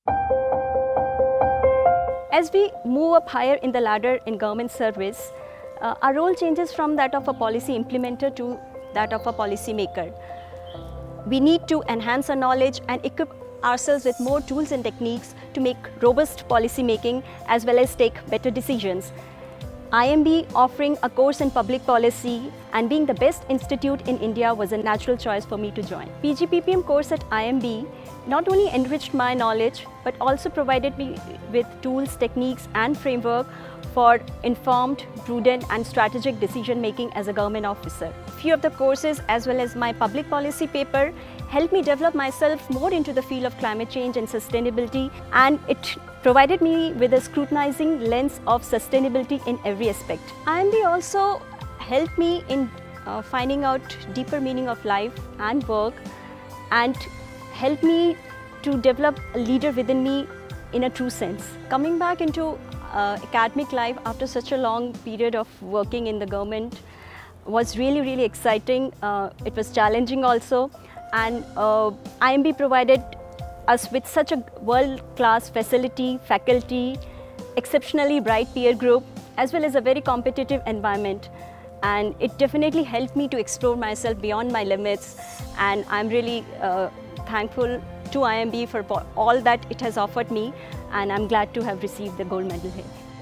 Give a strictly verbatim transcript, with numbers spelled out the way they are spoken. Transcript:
As we move up higher in the ladder in government service, uh, our role changes from that of a policy implementer to that of a policy maker. We need to enhance our knowledge and equip ourselves with more tools and techniques to make robust policy making as well as take better decisions. I I M B offering a course in public policy and being the best institute in India was a natural choice for me to join. P G P P M course at I I M B not only enriched my knowledge but also provided me with tools, techniques and framework for informed, prudent and strategic decision making as a government officer. Few of the courses as well as my public policy paper helped me develop myself more into the field of climate change and sustainability, and it provided me with a scrutinizing lens of sustainability in every aspect. I I M B also helped me in uh, finding out deeper meaning of life and work and helped me to develop a leader within me in a true sense. Coming back into uh, academic life after such a long period of working in the government was really, really exciting. Uh, it was challenging also, and uh, I I M B provided us with such a world-class facility, faculty, exceptionally bright peer group, as well as a very competitive environment. And it definitely helped me to explore myself beyond my limits. And I'm really uh, thankful to I I M B for all that it has offered me. And I'm glad to have received the gold medal here.